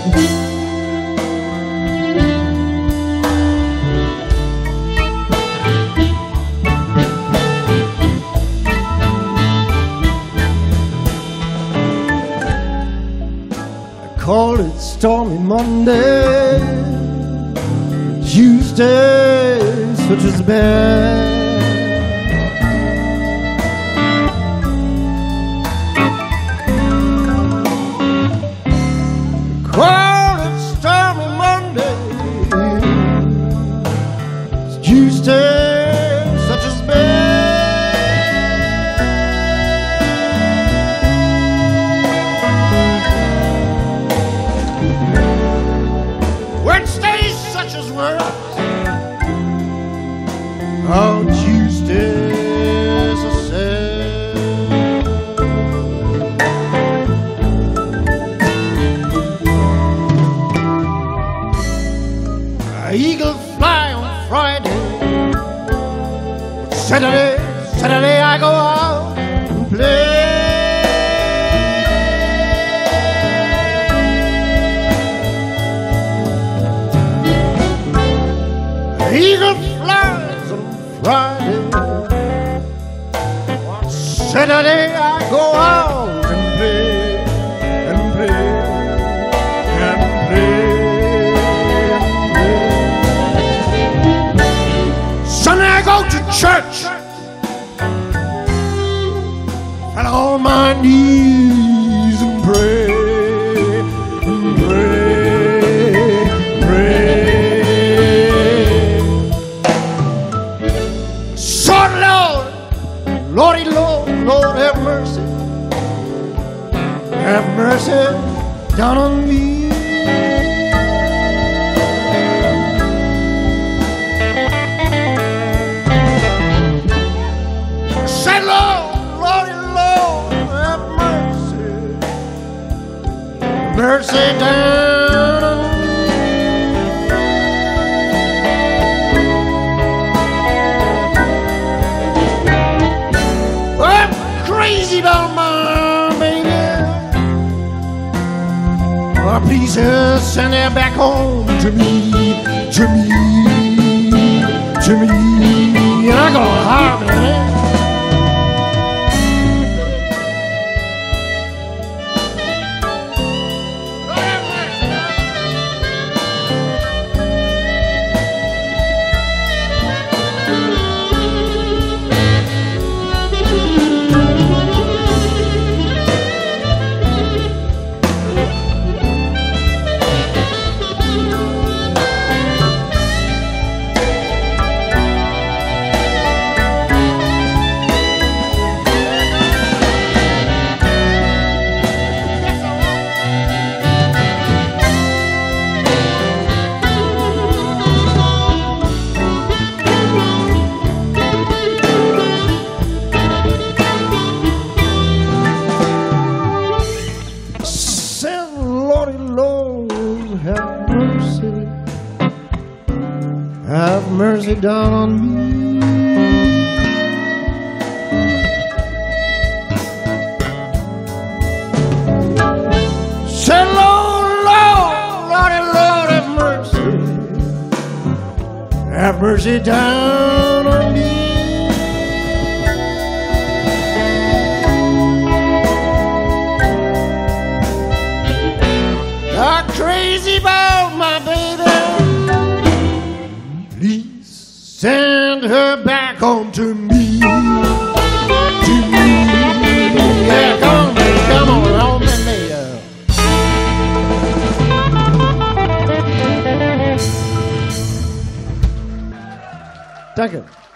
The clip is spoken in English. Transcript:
Call it Stormy Monday, Tuesday, such as bad. Call it Stormy Monday, Tuesday, such as bad. Wednesdays such as work. Oh, Tuesdays are sad. Eagle fly on Friday. Saturday I go out and play. Eagle flies on Friday. On Saturday I go out and play, and play, and play, and play. Sunday I go to church, fell on my knees and pray. Lordy, Lord, Lord, have mercy. Have mercy down on me. Say, Lord, Lordy, Lord, have mercy. Mercy down on me. Crazy about my baby. Oh, please send her back home to me, to me, to me. And I go hard, man. Have mercy down on me. Say, Lord, Lord, Lordy, Lord, have mercy. Have mercy down on me. I'm crazy about my baby. Please send her back home to me. To me. Yeah, come on, baby, come on, home to me. Thank you.